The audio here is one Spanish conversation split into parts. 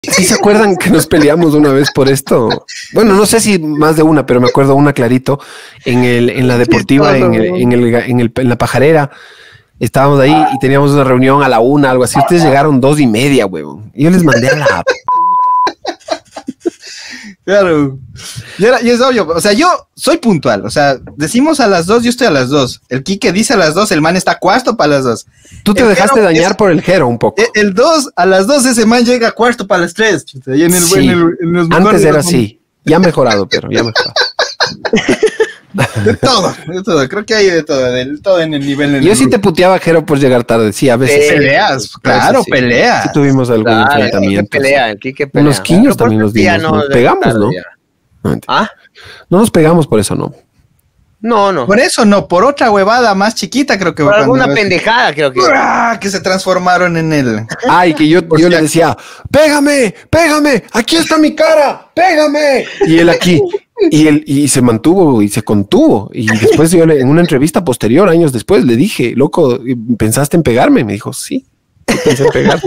¿Sí se acuerdan que nos peleamos una vez por esto? Bueno, no sé si más de una, pero me acuerdo una clarito en la deportiva, en la pajarera. Estábamos ahí y teníamos una reunión a la 1, algo así. Ustedes llegaron 2:30, huevón. Y yo les mandé a la... Claro. Y es obvio. O sea, yo soy puntual. O sea, decimos a las 2, yo estoy a las 2. El Quique dice a las 2, el man está cuarto para las 2. Tú te dejaste dañar por el Jero un poco. El 2, a las 2 ese man llega cuarto para las 3. Y en los antes era así. Ya ha mejorado, pero ya ha mejorado. De todo. Creo que hay de todo en el nivel. Yo sí te puteaba, Jero, por llegar tarde. Sí, a veces. Peleas, claro, sí, peleas. Sí tuvimos algún enfrentamiento. El Quique pelea. Unos quiños también nos dimos. Nos pegamos, ¿no? ¿Ah? No nos pegamos por eso, ¿no? No. Por eso no, por otra huevada más chiquita creo que... Por alguna pendejada creo que... Que se transformaron en él. Ay, que yo le decía, pégame, aquí está mi cara, pégame. Y él aquí... Y se mantuvo y se contuvo. Y después yo en una entrevista posterior, años después, le dije, loco, ¿pensaste en pegarme? Me dijo, sí, pensé en pegarte.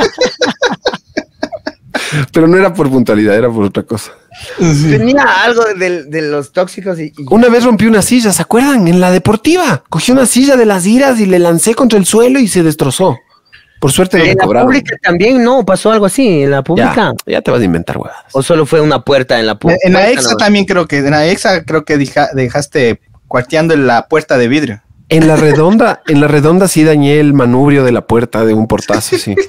Pero no era por puntualidad, era por otra cosa. Sí. Tenía algo de los tóxicos y... Una vez rompí una silla, ¿se acuerdan? En la deportiva. Cogí una silla de las iras y le lancé contra el suelo y se destrozó. Por suerte no me cobraron. ¿En la pública también no pasó algo así? ¿En la pública? Ya te vas a inventar huevadas. ¿O solo fue una puerta en la pública? En la Exa también creo que... En la Exa creo que dejaste cuarteando en la puerta de vidrio. En la redonda sí dañé el manubrio de la puerta de un portazo, sí.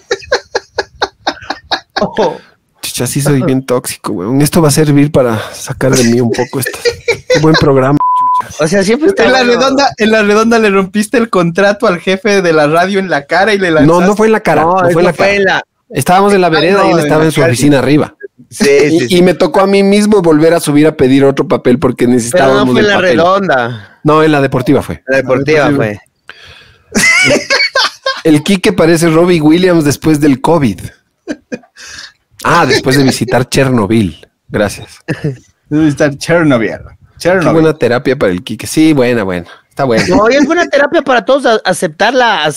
Chicha, sí soy bien tóxico, weón. Esto va a servir para sacar de mí un poco esto. Qué buen programa, chucha. O sea, siempre está... En la redonda le rompiste el contrato al jefe de la radio en la cara y le lanzaste... No fue en la cara. No fue en la cara. Estábamos en la vereda y él estaba en su oficina arriba. Sí. Y me tocó a mí mismo volver a subir a pedir otro papel porque necesitábamos. Pero no fue en la papel. Redonda. No, en la deportiva fue. La deportiva fue. El Quique parece Robbie Williams después del COVID. Después de visitar Chernobyl. Gracias. De visitar Chernobyl. Qué buena terapia para el Quique. Sí, buena. Está buena. No, y es buena terapia para todos aceptar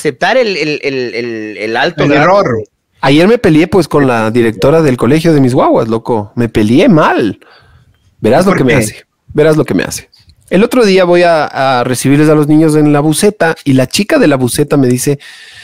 el alto error. Ayer me peleé pues con la directora del colegio de mis guaguas, loco. Me peleé mal. Verás lo que me hace. El otro día voy a recibirles a los niños en la buseta y la chica de la buseta me dice,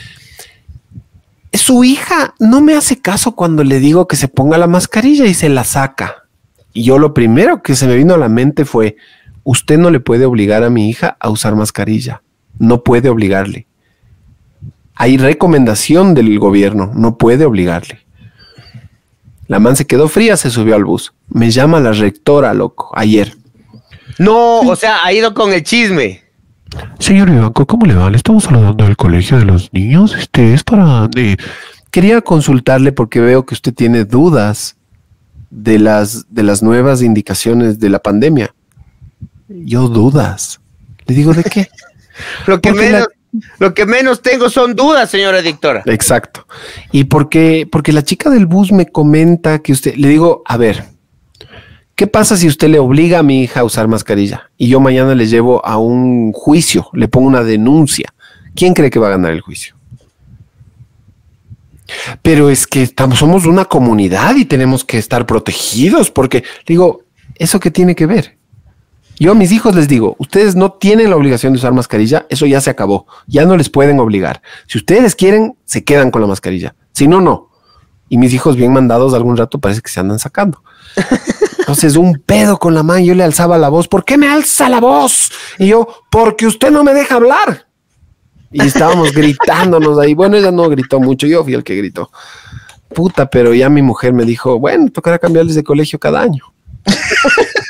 su hija no me hace caso cuando le digo que se ponga la mascarilla y se la saca. Y yo lo primero que se me vino a la mente fue, usted no le puede obligar a mi hija a usar mascarilla. No puede obligarle. Hay recomendación del gobierno, no puede obligarle. La man se quedó fría, se subió al bus. Me llama la rectora, loco, ayer. No, o sea, ha ido con el chisme. Señor Ivanco, ¿cómo le va? Le estamos saludando del colegio de los niños. Es para... Quería consultarle porque veo que usted tiene dudas de las nuevas indicaciones de la pandemia. Yo dudas. Le digo, ¿de qué? Lo que menos tengo son dudas, señora directora. Exacto. Y porque la chica del bus me comenta que usted... Le digo, a ver, ¿qué pasa si usted le obliga a mi hija a usar mascarilla? Y yo mañana le llevo a un juicio, le pongo una denuncia. ¿Quién cree que va a ganar el juicio? Pero es que somos una comunidad y tenemos que estar protegidos porque, digo, ¿eso qué tiene que ver? Yo a mis hijos les digo, ustedes no tienen la obligación de usar mascarilla, eso ya se acabó, ya no les pueden obligar. Si ustedes quieren, se quedan con la mascarilla, si no, no. Y mis hijos bien mandados algún rato parece que se andan sacando. Entonces un pedo con la mano, yo le alzaba la voz, ¿por qué me alza la voz? Y yo, porque usted no me deja hablar. Y estábamos gritándonos ahí. Bueno, ella no gritó mucho, yo fui el que gritó. Puta, pero ya mi mujer me dijo, bueno, tocará cambiarles de colegio cada año.